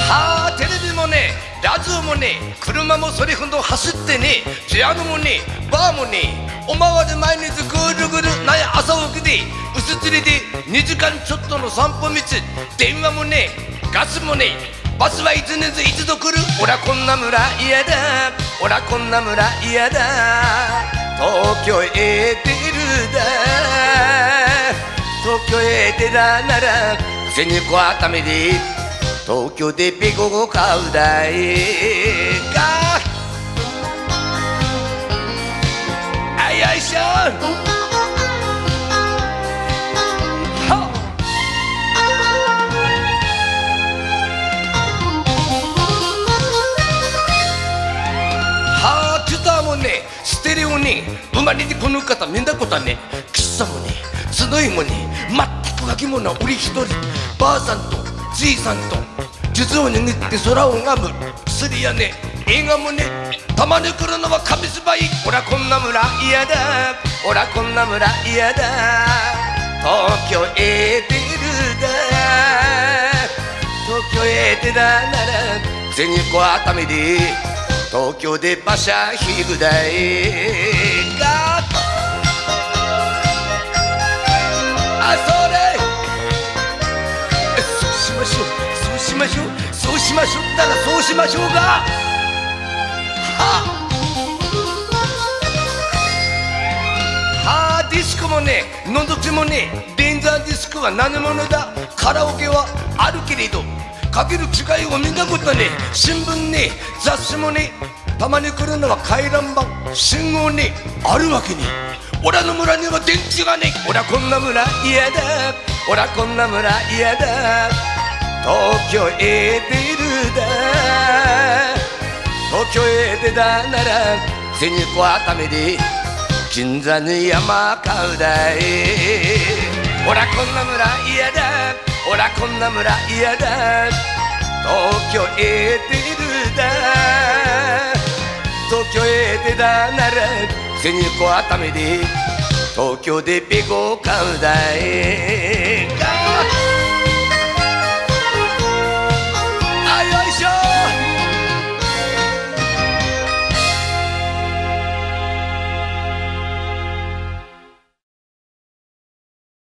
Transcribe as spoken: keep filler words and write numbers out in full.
はあテレビもねラジオもね車もそれほど走ってねピアノもねバーもねおまわり毎日ぐるぐるなや朝起きで薄釣りでにじかんちょっとの散歩道電話もねガスもねバスはいつねず一度来るおらこんな村嫌だおらこんな村嫌だ東京へ出るだ東京へ出らなら銭子あためで東京でペコを買うだいかあよいしょはあギターもねステレオね生まれてこの方みんなことはね喫茶もね集いもね全く書き物売り一人ばあさんとじいさんと術を握って空を拝む薬やね映画もねたまに来るのは紙芝居おらこんな村嫌だおらこんな村嫌だ東京へ出るだ東京へ出らなら銭子あためで東京で馬車引くだいがあそれそうしましょうそうしましょうそうしましょうったらそうしましょうがはあディスコもねのぞきもねレンザーディスコは何者だカラオケはあるけれどかける違いを見たことね新聞ね雑誌もねたまに来るのは回覧板信号ねあるわけねオラの村には電池がねオラこんな村嫌だオラこんな村嫌だ東京へ出るだ東京へ出たなら銭子あためで銀座に山買うだいオラこんな村嫌だオラこんな村嫌だ東京へ出るだ東京へ出たなら銭子あためで東京でペコを買うだい